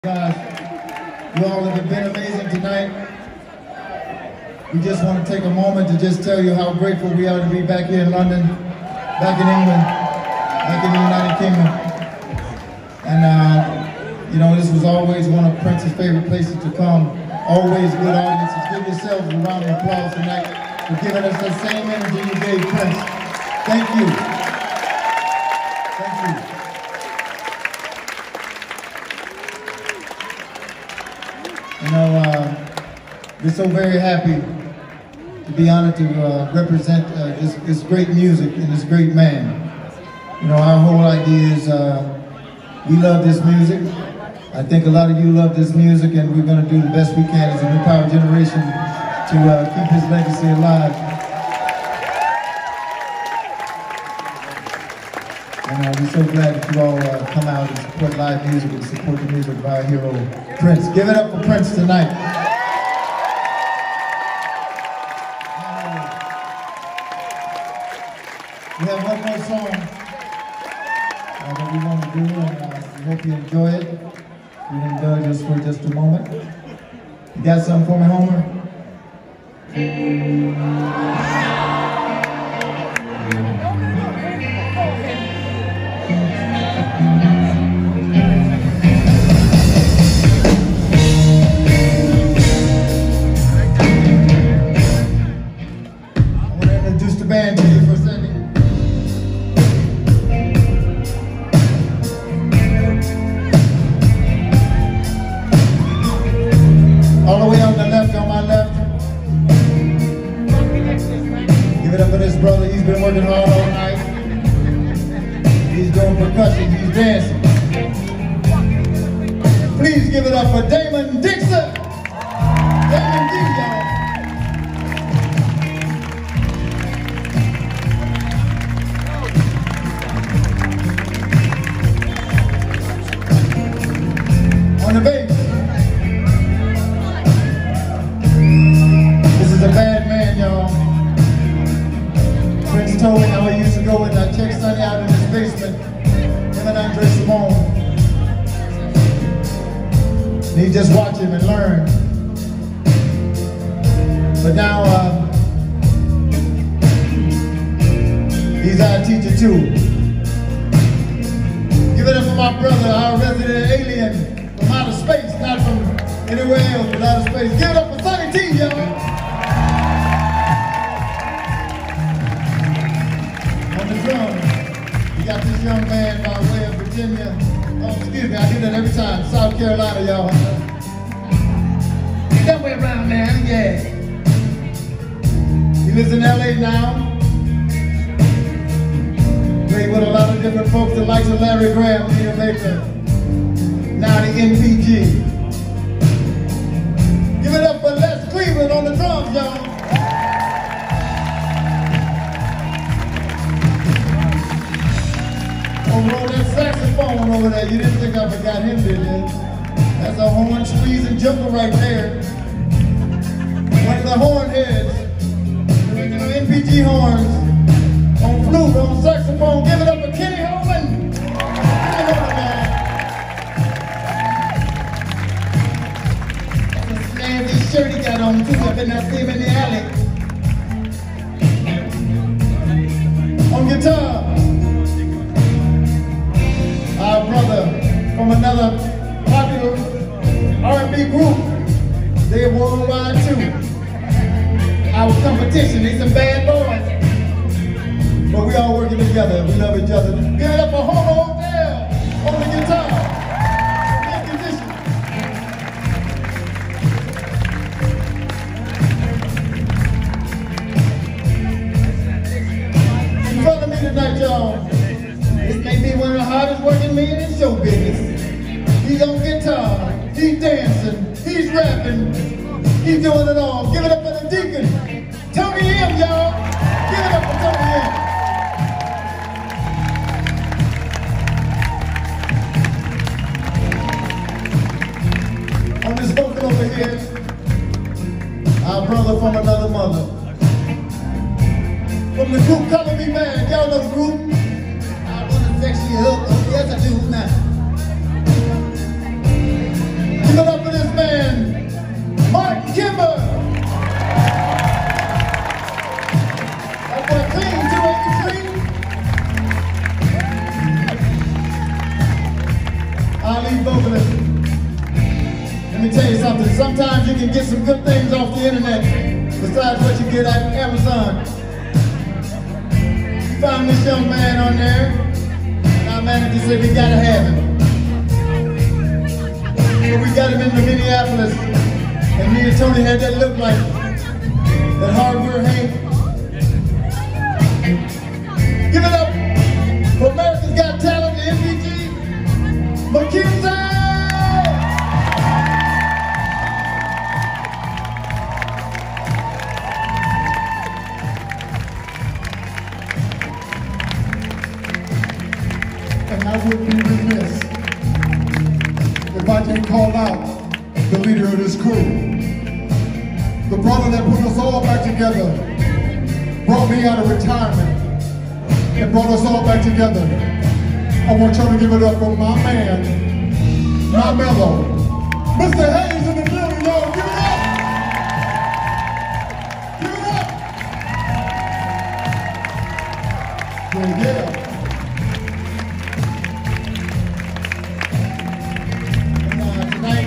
Guys, you all have been amazing tonight. We just want to take a moment to just tell you how grateful we are to be back here in London, back in England, back in the United Kingdom. And you know, this was always one of Prince's favorite places to come. Always good audiences. Give yourselves a round of applause tonight for giving us the same energy you gave Prince. Thank you. Thank you. You know, we're so very happy to be honored to represent this great music and this great man. You know, our whole idea is we love this music. I think a lot of you love this music, and we're going to do the best we can as a new power generation to keep his legacy alive. And we're so glad that you all come out and support live music and support the music of our hero, Prince. Give it up for Prince tonight. We have one more song that we want to do, and we hope you enjoy it. You can indulge us for just a moment. You got something for me, Homer? Band to you for a second. All the way on the left, on my left. Give it up for this brother. He's been working hard all night. He's doing percussion. He's dancing. Please give it up for Damon Dixon. Damon D, y'all. On the bass. This is a bad man, y'all. Prince told me how he used to go and check Sonny out in his basement, him and Andre Simone. And he'd just watch him and learn. But now, he's our teacher too. Give it up for my brother, our resident alien. From outer space, not from anywhere else, but outer space. Give it up for Sonny T, y'all. On the drums, we got this young man by way of Virginia. Oh, excuse me, I do that every time. South Carolina, y'all. That way around, man, yeah. He lives in LA now. Played with a lot of different folks, the likes of Larry Graham, Peter Baker. Now the NPG. Give it up for Les Cleveland on the drums, y'all. Over on that saxophone over there, you didn't think I forgot him, did you? That's a horn squeezing jumper right there. One of the horn heads. The NPG horns. On flute, on saxophone. Give it up for Kenny Holman. Kenny Holman, man. This shirt he got on too, I better not see him in the alley. On guitar, our brother from another popular R&B group. They're worldwide too. Our competition, they some bad boys. But we all working together, we love each other. Give it up for Homo Hotel on the guitar. Tonight, y'all. This may be one of the hardest working men in show business. He's on guitar, he's dancing, he's rapping, he's doing it all. Give it up for the Deacon, Tony M, y'all. Give it up for Tony M. On this vocal over here, our brother from another mother. From the group Color Me Mad, y'all know the group? I wanna sex you up, oh yes I do now. Let me tell you something. Sometimes you can get some good things off the internet besides what you get at Amazon. Found this young man on there. And our manager said we gotta have him. So we got him into Minneapolis. And me and Tony had that look like that hardware Hank. Give it up for America's Got Talent, the MPG, Mackenzie! And I would be remiss if I didn't call out the leader of this crew. The brother that put us all back together, brought me out of retirement, and brought us all back together. I want y'all to give it up for my man, my mellow, Mr. Hayes in the building, y'all. Give it up! Give it up! Yeah. Tonight,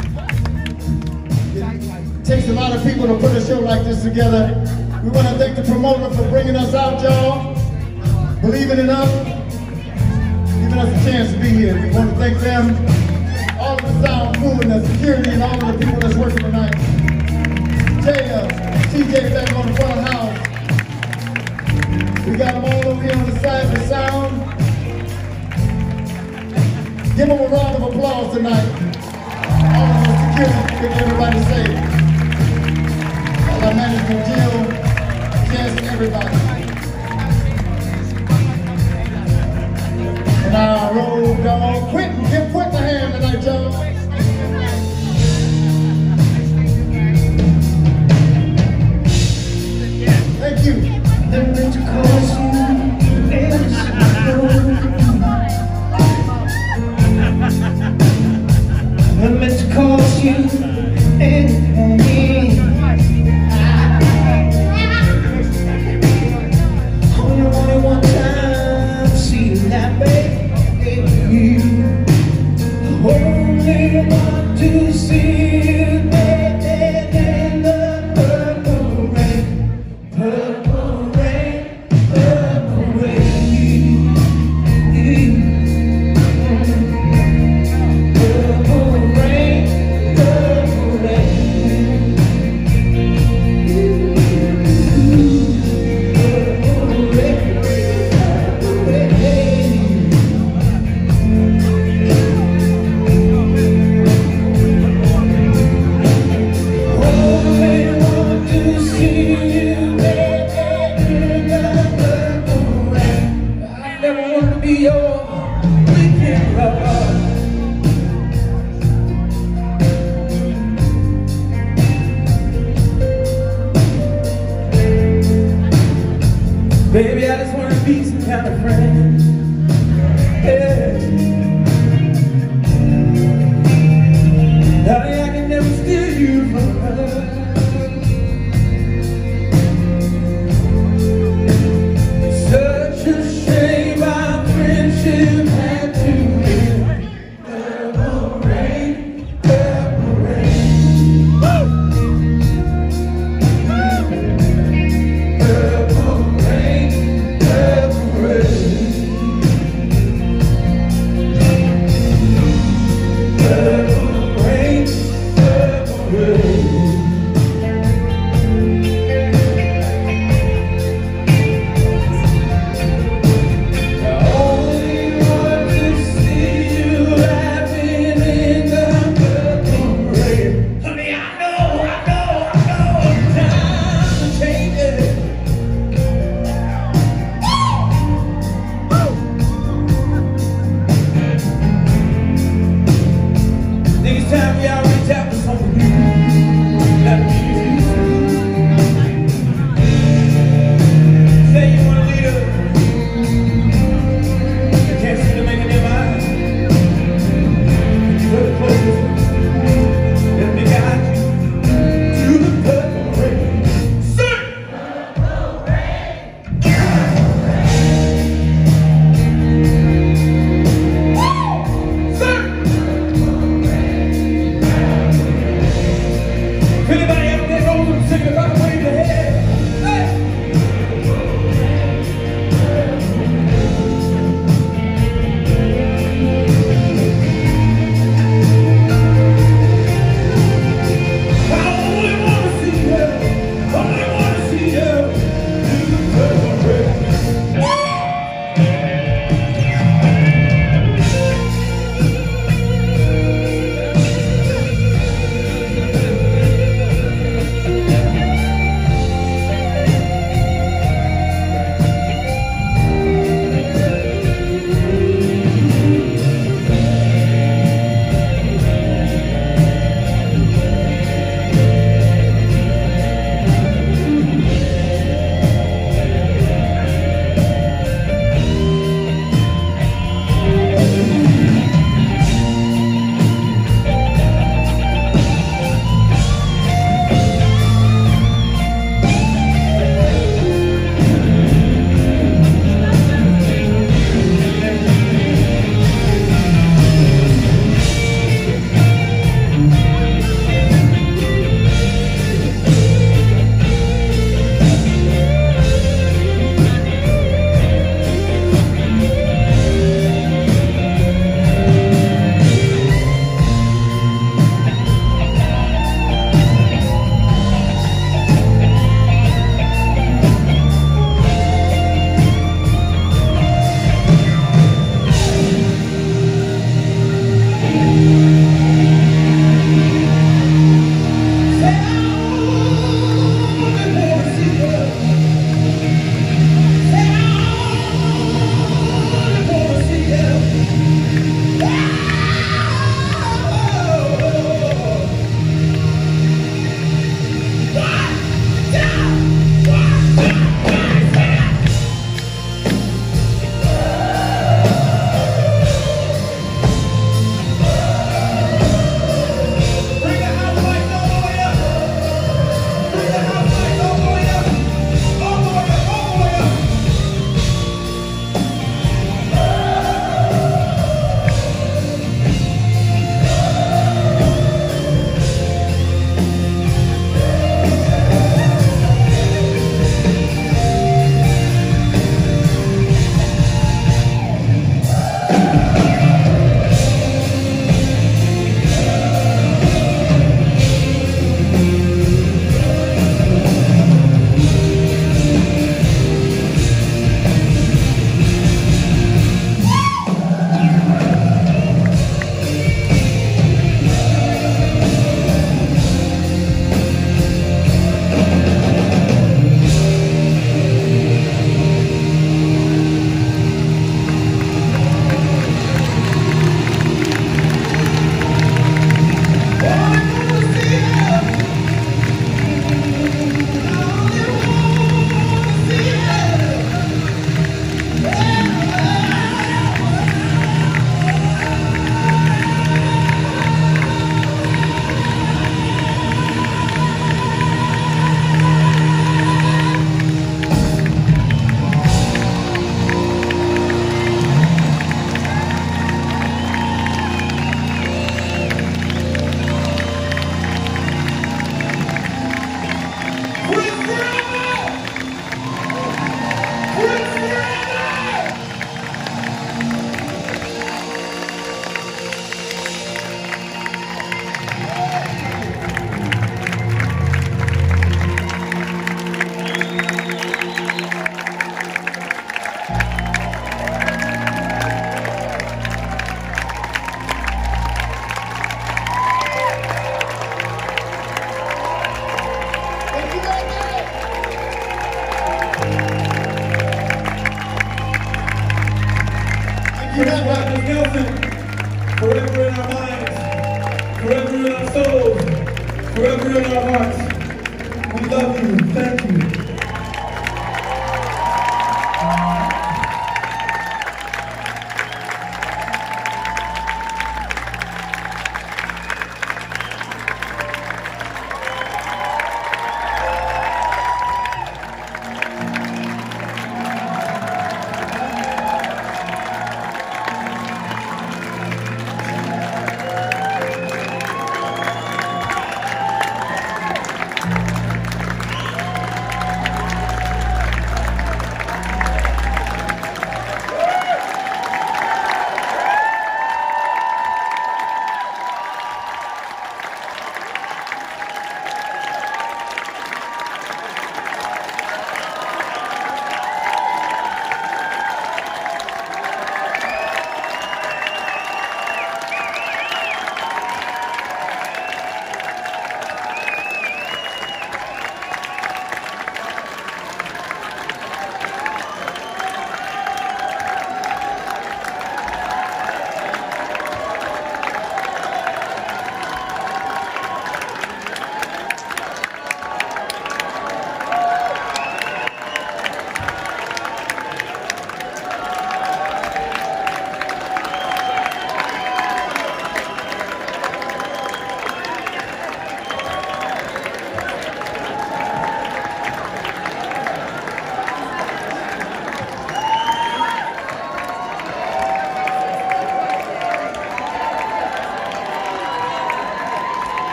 it takes a lot of people to put a show like this together. We want to thank the promoter for bringing us out, y'all. Believing in us, giving us a chance to be here. We want to thank them, all of the sound crew and the security and all of the people that's working tonight. TJ back on the front house. We got them all over here on the side for sound. Give them a round of applause tonight. All of the security, get everybody safe. All our management, Jill, Jess, and everybody. And our road dog, Quentin. Give Quentin a hand tonight, y'all. Thank you. They're meant to cause you they're meant to cause you any pain. Only one time, see that baby. Only want to see you bathing in the purple rain, purple rain, purple rain, purple rain, purple rain, baby, I just want to be some kind of friend. Yeah. Darling, I can never steal you from her. It's such a shame our friendship had to end. Purple rain, purple rain. Woo! Purple rain, purple rain. forever in our souls, forever in our hearts. We love you. Thank you.